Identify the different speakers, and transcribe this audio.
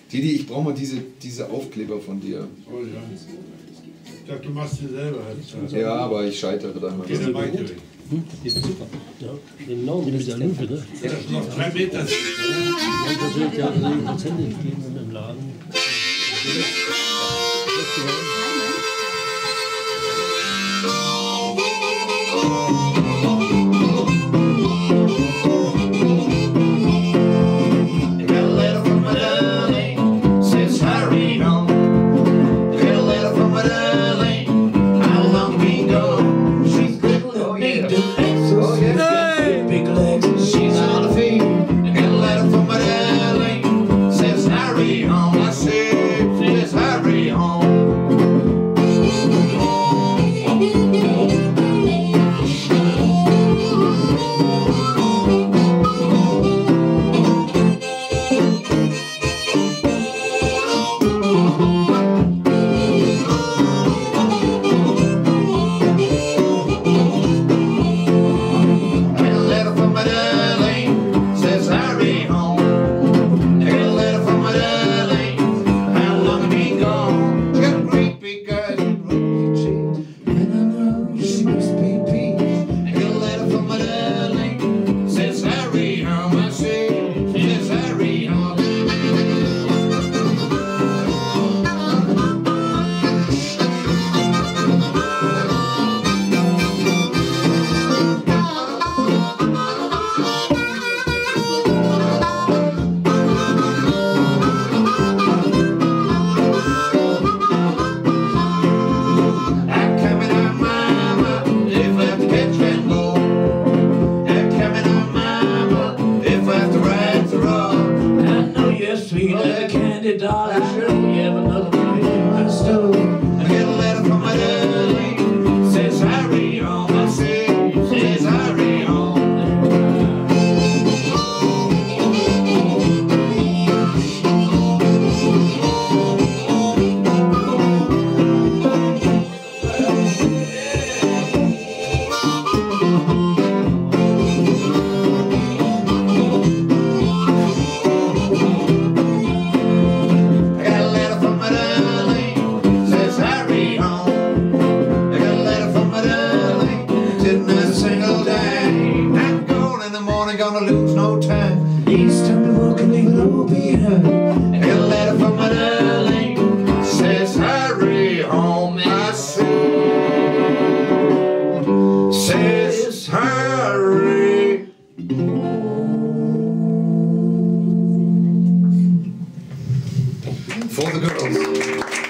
Speaker 1: Didi, ich brauche mal diese Aufkleber von dir.
Speaker 2: Oh ja. Ich dachte, du machst sie selber.
Speaker 1: Ja, aber ich scheitere da mal.
Speaker 2: Geht der Bike weg.
Speaker 3: Die ist super. Ja, genau, die ist ja Lupe, ne?
Speaker 2: Das ist noch 3 Meter.
Speaker 3: Und das wird ja 10% gegeben im Laden.
Speaker 1: Gonna lose no time. Each time to walk and leave it all behind. I got a letter from my darling. Says hurry home, I say. Says hurry. For the girls.